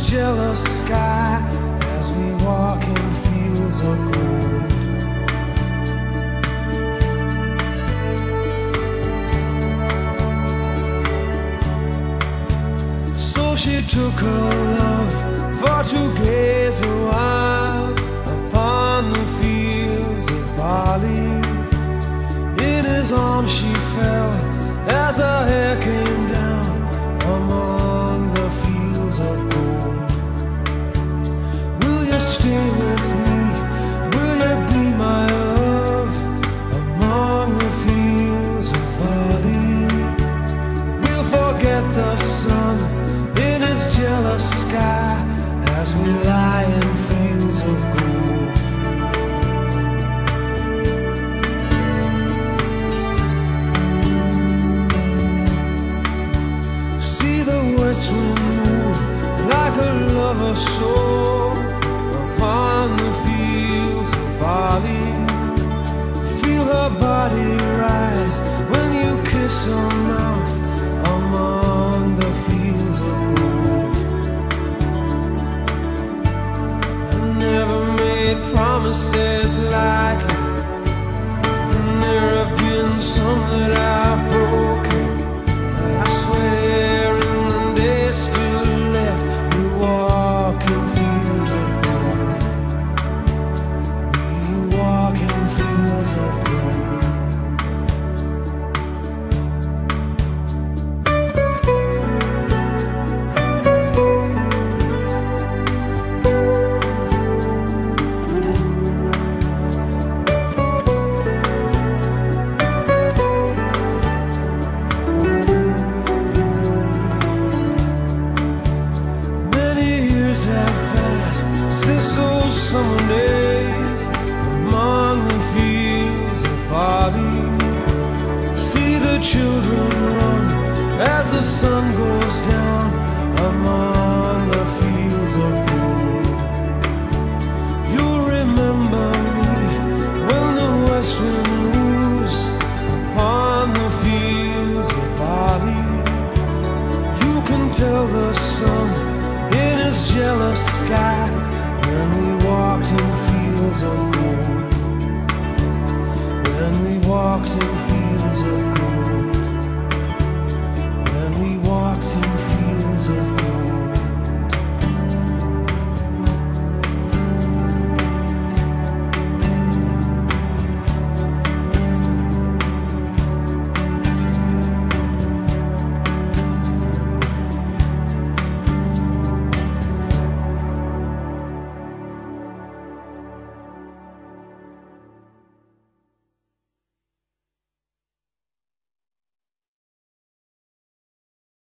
jealous sky as we walk in fields of gold. So she took her love for to gaze a while upon the fields of barley. In his arms she fell as her hair came down among the fields of gold. Will you stay with me? Will you be my love among the fields of barley? We'll forget the sun in his jealous sky as we lie in fields of gold. See the west wind move like a lover's soul upon the fields of barley. Feel her body rise when you kiss her mouth among the fields of gold. I never made promises lightly, and there have been some that I've broken. But I swear in the days still left, we walk in fields of gold. We walk in fields of gold. Since those summer days among the fields of barley, see the children run as the sun goes down among the fields of gold. You'll remember me when the west wind moves upon the fields of barley. You can tell the sun in his jealous sky when we walked in fields of gold. When we walked in fields of gold.